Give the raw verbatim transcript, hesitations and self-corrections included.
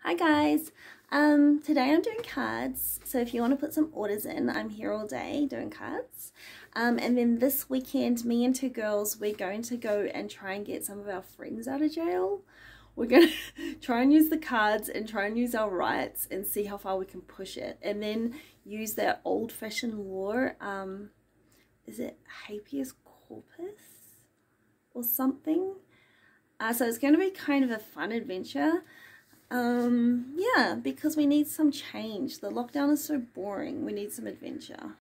Hi guys, um, today I'm doing cards, so if you want to put some orders in, I'm here all day doing cards. Um, and then this weekend, me and two girls, we're going to go and try and get some of our friends out of jail. We're going to try and use the cards and try and use our rights and see how far we can push it. And then use that old-fashioned law, um, is it habeas corpus or something? Uh, so it's going to be kind of a fun adventure. Um, yeah, because we need some change. The lockdown is so boring. We need some adventure.